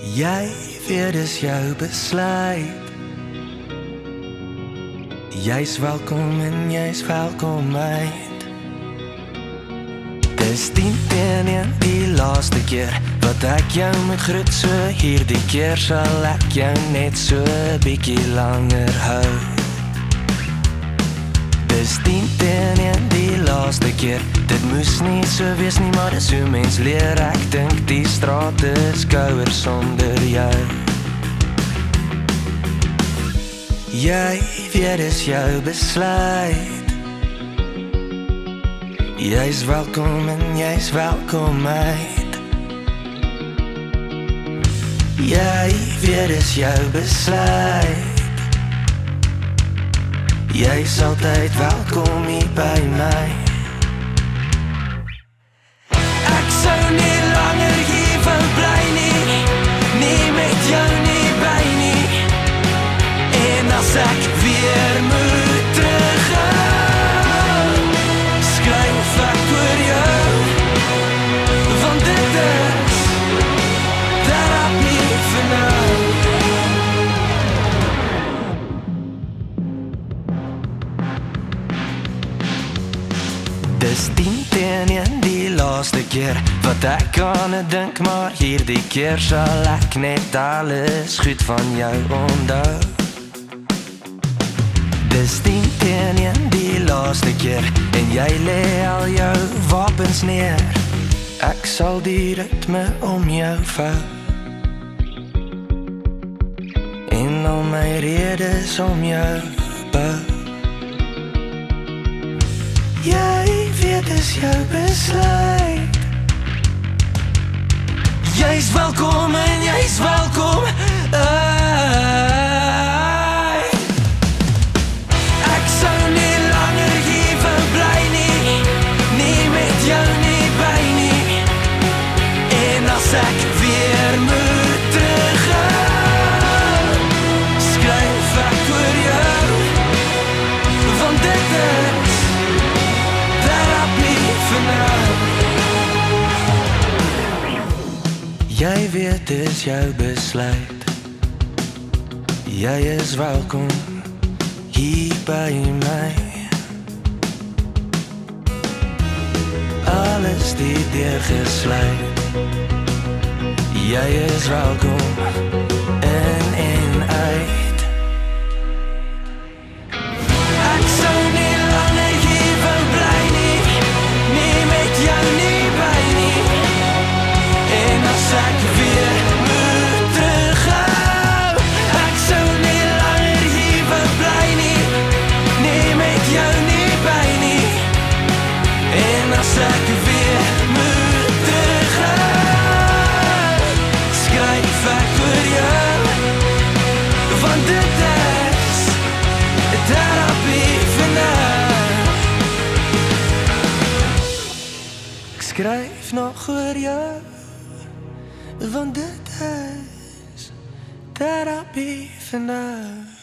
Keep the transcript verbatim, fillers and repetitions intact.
Jy weet dis jou besluit. Jy's welkom en jy's welkom uit. Dis tien teen een die laaste keer wat ek jou moet groet, so hierdie keer sal ek jou net so 'n bietjie langer hou. Dis tien teen een die laaste keer, dit moes nie so wees nie, maar dis hoe mens leer. Ek dink die straat is kouer sonder jou. Jy weet dis jou besluit. Jy's welkom en jy's welkom uit. Jy weet dis jou besluit. Jy's altyd welkom hier by my. Ek sou nie langer hier wou bly nie, nie met jou nie by nie. En as ek weer moet teruggaan, skryf ek oor jou, want dit is therapie vir nou. Dis tien teen een die laaste keer wat ek aan het dink, maar hierdie keer sal ek net alles goed van jou onthou. Dis tien teen een die laaste keer en jy lê al jou wapens neer. Ek sal die ritme om jou vou en al my redes om jou bou. Jy weet dis jou besluit. Jy's welkom en jy's welkom uit. Ek sou nie langer hier wou bly nie, nie met jou nie by nie. En as ek weer moet teruggaan, skryf ek oor jou, want dit is therapie vir nou. Jy weet dis jou besluit. Jy is welkom hier by my. Alles die deur gesluit. Jy is welkom in en uit. Ek sou nie langer hier wou bly nie, nie met jou nie by nie. En as ek weer moet teruggaan, ek sou nie langer hier wou bly nie, nie met jou nie by nie. En as ek weer moet teruggaan, skryf ek oor jou, want dit is therapie vir nou. Ek skryf nog oor jou, want dit is therapie vir nou.